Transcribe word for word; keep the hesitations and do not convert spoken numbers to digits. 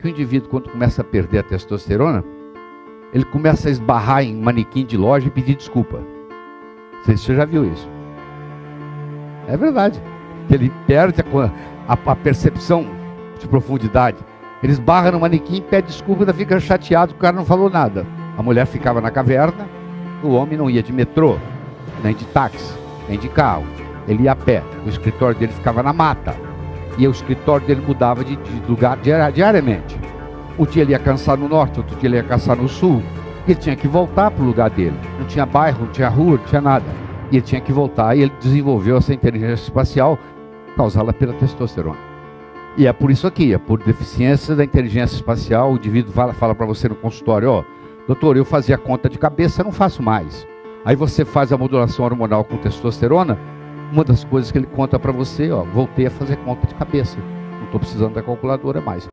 que o indivíduo, quando começa a perder a testosterona, ele começa a esbarrar em manequim de loja e pedir desculpa. Não sei se você já viu isso. É verdade. Ele perde a, a, a percepção de profundidade. Ele esbarra no manequim, pede desculpa e ainda fica chateado que o cara não falou nada. A mulher ficava na caverna, o homem não ia de metrô, nem de táxi, nem de carro. Ele ia a pé. O escritório dele ficava na mata. E o escritório dele mudava de, de lugar diariamente. Um dia ele ia cansar no norte, outro dia ele ia cansar no sul. E ele tinha que voltar para o lugar dele. Não tinha bairro, não tinha rua, não tinha nada. E ele tinha que voltar. E ele desenvolveu essa inteligência espacial causada pela testosterona. E é por isso aqui, é por deficiência da inteligência espacial. O indivíduo fala, fala para você no consultório: ó, doutor, eu fazia conta de cabeça, não faço mais. Aí você faz a modulação hormonal com testosterona. Uma das coisas que ele conta para você: ó, voltei a fazer conta de cabeça. Não estou precisando da calculadora mais.